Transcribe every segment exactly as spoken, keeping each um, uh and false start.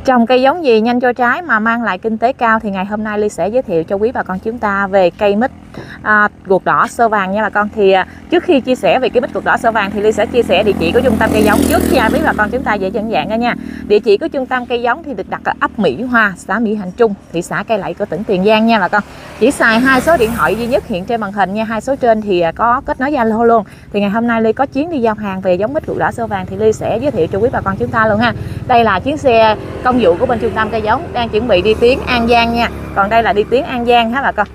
Trồng cây giống gì nhanh cho trái mà mang lại kinh tế cao thì ngày hôm nay Ly sẽ giới thiệu cho quý bà con chúng ta về cây mít à, ruột đỏ sơ vàng nha bà con. Thì à, trước khi chia sẻ về cây mít ruột đỏ sơ vàng thì Ly sẽ chia sẻ địa chỉ của trung tâm cây giống trước khi quý bà con chúng ta dễ nhận dạng ra nha. Địa chỉ của trung tâm cây giống thì được đặt ở ấp Mỹ Hoa, xã Mỹ Hạnh Trung, thị xã Cây Lậy của tỉnh Tiền Giang nha bà con. Chỉ xài hai số điện thoại duy nhất hiện trên màn hình nha, hai số trên thì có kết nối Zalo luôn. Thì ngày hôm nay Ly có chuyến đi giao hàng về giống mít ruột đỏ sơ vàng thì Ly sẽ giới thiệu cho quý bà con chúng ta luôn ha. Đây là chuyến xe công vụ của bên trung tâm cây giống đang chuẩn bị đi tuyến An Giang nha. Còn đây là đi tuyến An Giang ha bà con.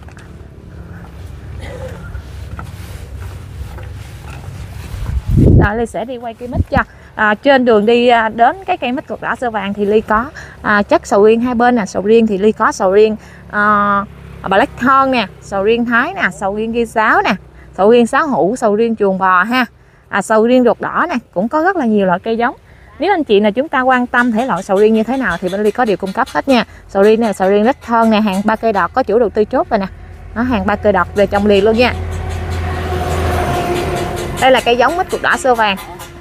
Đó, Ly sẽ đi quay cây mít cho. À, trên đường đi đến cái cây mít ruột đỏ sơ vàng thì Ly có à, chất sầu riêng hai bên nè. Sầu riêng thì Ly có sầu riêng à, Black Thorn nè, sầu riêng Thái nè, sầu riêng ghi sáo nè, sầu riêng sáo hũ, sầu riêng chuồng bò ha. À, sầu riêng ruột đỏ nè, cũng có rất là nhiều loại cây giống. Nếu anh chị nào chúng ta quan tâm thể loại sầu riêng như thế nào thì bên Ly có điều cung cấp hết nha. Sầu riêng này, sầu riêng Black Thorn nè, hàng ba cây đọt có chủ đầu tư chốt rồi nè. Đó, hàng ba cây đọt về trồng liền luôn nha. Đây là cây giống mít ruột đỏ sơ vàng.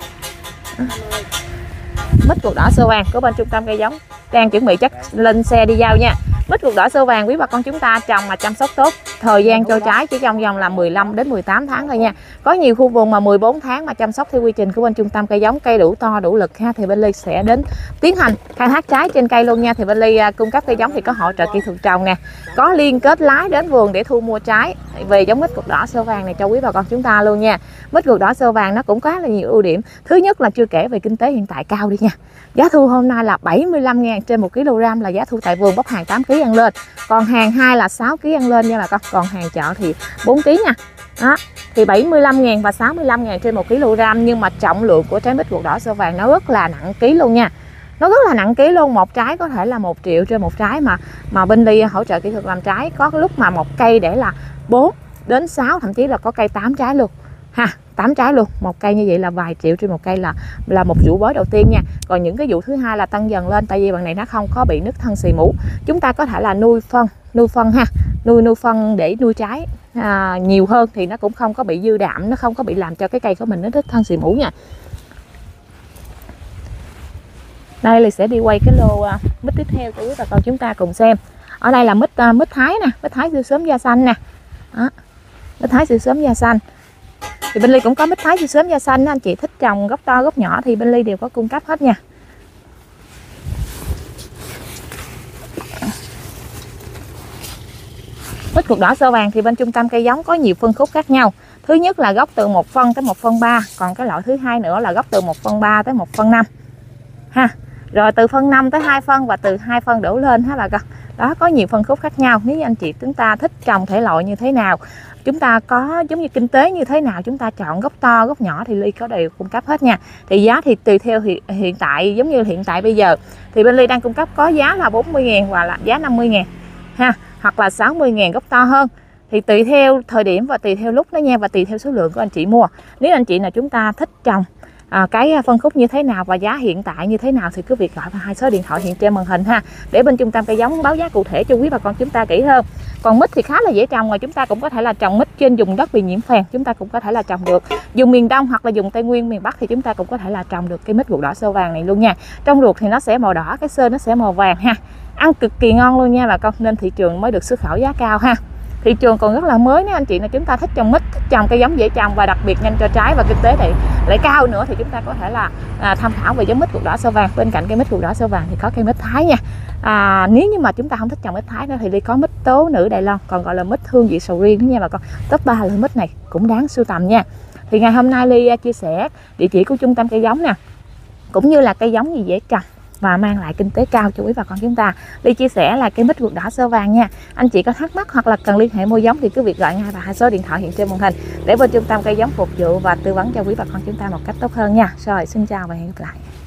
Mít ruột đỏ sơ vàng của bên trung tâm cây giống đang chuẩn bị chất lên xe đi giao nha. Mít ruột đỏ sơ vàng quý bà con chúng ta trồng mà chăm sóc tốt, thời gian cho trái chỉ trong vòng là mười lăm đến mười tám tháng thôi nha. Có nhiều khu vùng mà mười bốn tháng mà chăm sóc theo quy trình của bên trung tâm cây giống, cây đủ to đủ lực ha thì bên Ly sẽ đến tiến hành khai thác trái trên cây luôn nha. Thì bên Ly cung cấp cây giống thì có hỗ trợ kỹ thuật trồng nè, có liên kết lái đến vườn để thu mua trái về giống mít ruột đỏ sơ vàng này cho quý bà con chúng ta luôn nha. Mít ruột đỏ sơ vàng nó cũng có là nhiều ưu điểm. Thứ nhất là chưa kể về kinh tế hiện tại cao đi nha. Giá thu hôm nay là bảy mươi lăm ngàn trên một kg là giá thu tại vườn, bóc hàng tám ki lô gam ăn lên. Còn hàng hai là sáu ki lô gam ăn lên nha bà con. Còn hàng chợ thì bốn ki lô gam nha. Đó, thì bảy mươi lăm ngàn và sáu mươi lăm ngàn trên một kg, nhưng mà trọng lượng của trái mít ruột đỏ sơ vàng nó rất là nặng ký luôn nha. Nó rất là nặng ký luôn, một trái có thể là một triệu trên một trái mà mà bên Ly hỗ trợ kỹ thuật làm trái, có lúc mà một cây để là bốn đến sáu, thậm chí là có cây tám trái luôn. Ha, tám trái luôn. Một cây như vậy là vài triệu trên một cây là là một vụ bới đầu tiên nha. Còn những cái vụ thứ hai là tăng dần lên, tại vì bằng này nó không có bị nứt thân xì mũ. Chúng ta có thể là nuôi phân, nuôi phân ha, nuôi nuôi phân để nuôi trái à, nhiều hơn thì nó cũng không có bị dư đạm, nó không có bị làm cho cái cây của mình nó nứt thân xì mũ nha. Đây là sẽ đi quay cái lô uh, mít tiếp theo cho quý bà con chúng ta cùng xem. Ở đây là mít uh, mít Thái nè, mít Thái siêu sớm da xanh nè. Đó, mít Thái siêu sớm da xanh. Thì bên Ly cũng có mít Thái siêu sớm da xanh, anh chị thích trồng gốc to gốc nhỏ thì bên Ly đều có cung cấp hết nha. Mít ruột đỏ sơ vàng thì bên trung tâm cây giống có nhiều phân khúc khác nhau. Thứ nhất là gốc từ một phân tới một phân ba, còn cái loại thứ hai nữa là gốc từ một phân ba tới một phân năm. Ha. Rồi từ phân năm tới hai phân và từ hai phân đổ lên ha bà con. Đó, có nhiều phân khúc khác nhau. Nếu như anh chị chúng ta thích trồng thể loại như thế nào, chúng ta có giống như kinh tế như thế nào, chúng ta chọn gốc to gốc nhỏ thì Ly có đều cung cấp hết nha. Thì giá thì tùy theo hiện, hiện tại, giống như hiện tại bây giờ thì bên Ly đang cung cấp có giá là bốn mươi ngàn và là giá năm mươi ngàn ha, hoặc là sáu mươi ngàn gốc to hơn. Thì tùy theo thời điểm và tùy theo lúc đó nha, và tùy theo số lượng của anh chị mua. Nếu anh chị nào chúng ta thích trồng À, cái phân khúc như thế nào và giá hiện tại như thế nào thì cứ việc gọi vào hai số điện thoại hiện trên màn hình ha, để bên trung tâm cây giống báo giá cụ thể cho quý bà con chúng ta kỹ hơn. Còn mít thì khá là dễ trồng, rồi chúng ta cũng có thể là trồng mít trên vùng đất bị nhiễm phèn, chúng ta cũng có thể là trồng được. Dùng miền Đông hoặc là dùng Tây Nguyên, miền Bắc thì chúng ta cũng có thể là trồng được cây mít ruột đỏ sơ vàng này luôn nha. Trong ruột thì nó sẽ màu đỏ, cái sơ nó sẽ màu vàng ha, ăn cực kỳ ngon luôn nha bà con, nên thị trường mới được xuất khẩu giá cao ha. Thị trường còn rất là mới, nếu anh chị nào chúng ta thích trồng mít, thích trồng cây giống dễ trồng và đặc biệt nhanh cho trái và kinh tế này lại cao nữa thì chúng ta có thể là à, tham khảo về giống mít ruột đỏ sơ vàng. Bên cạnh cây mít ruột đỏ sơ vàng thì có cây mít Thái nha. À, nếu như mà chúng ta không thích trồng mít Thái nữa thì Ly có mít tố nữ Đài Loan, còn gọi là mít hương vị sầu riêng đó nha bà con. Top ba loại mít này cũng đáng sưu tầm nha. Thì ngày hôm nay Ly chia sẻ địa chỉ của trung tâm cây giống nè, cũng như là cây giống gì dễ trồng và mang lại kinh tế cao cho quý bà con chúng ta. Ly chia sẻ là cây mít ruột đỏ sơ vàng nha. Anh chị có thắc mắc hoặc là cần liên hệ mua giống thì cứ việc gọi ngay vào hai số điện thoại hiện trên màn hình để bên trung tâm cây giống phục vụ và tư vấn cho quý bà con chúng ta một cách tốt hơn nha. Rồi, xin chào và hẹn gặp lại.